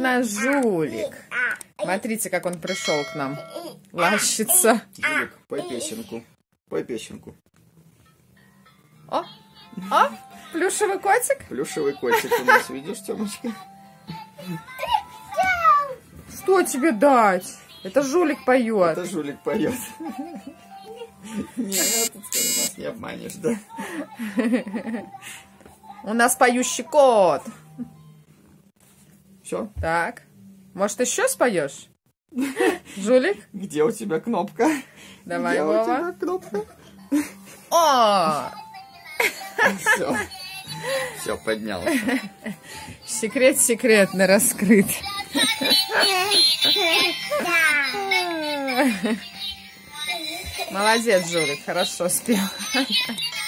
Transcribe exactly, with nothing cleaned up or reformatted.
наш жулик. Смотрите, как он пришел к нам. Лащится. Жулик, пой песенку. Пой песенку. О, о, плюшевый котик. Плюшевый котик у нас, видишь, Тёмочка? Что тебе дать? Это жулик поет. Это жулик поет. Нет, ты нас не обманешь, да? У нас поющий кот. Все? Так. Может, еще споешь? Жулик? Где у тебя кнопка? Давай, Где Вова. у тебя кнопка? О! Все. Все, поднял. Секрет секретно раскрыт. Молодец, жулик, хорошо спел.